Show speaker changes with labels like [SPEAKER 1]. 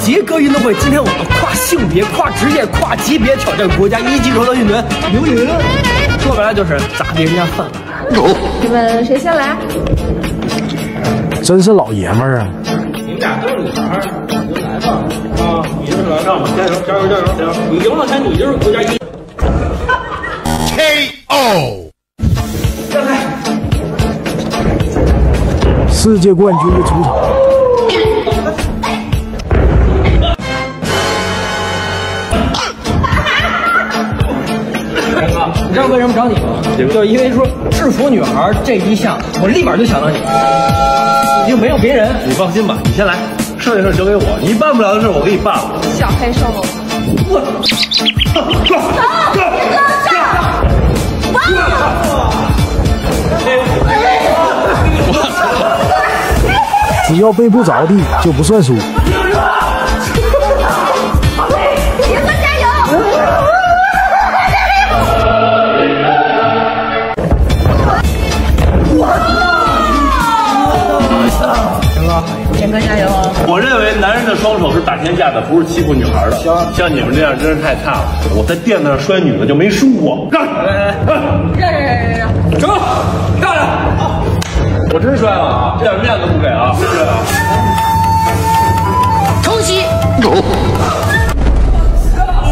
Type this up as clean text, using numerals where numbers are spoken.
[SPEAKER 1] 节各运动会，今天我们跨性别、跨职业、跨级别挑战国家1级头的运动员刘云。说白了就是砸别人家饭碗。
[SPEAKER 2] 你们谁先来？
[SPEAKER 3] 真是老爷们儿啊！
[SPEAKER 1] 你们俩都是女孩，你就来吧。啊，你就是来上吧，加油，加油，加油！行，你赢了才你就是国家1。KO。站开。
[SPEAKER 3] 世界冠军的出场。
[SPEAKER 1] 你知道为什么找你吗？就是因为说制服女孩这一项，我立马就想到你，就没有别人。
[SPEAKER 4] 你放心吧，你先来，剩下事交给我，你办不了的事我给你办了。
[SPEAKER 2] 小黑瘦喽！我
[SPEAKER 3] 只要背不着地就不算输。
[SPEAKER 2] 田哥加油啊！
[SPEAKER 4] 我认为男人的双手是打天下的，不是欺负女孩的。行，像你们这样真是太差了。我在垫子上摔女的就没输过。让，
[SPEAKER 1] 成，漂亮！
[SPEAKER 4] 我真摔了啊，一点面子不给啊！
[SPEAKER 2] 重启。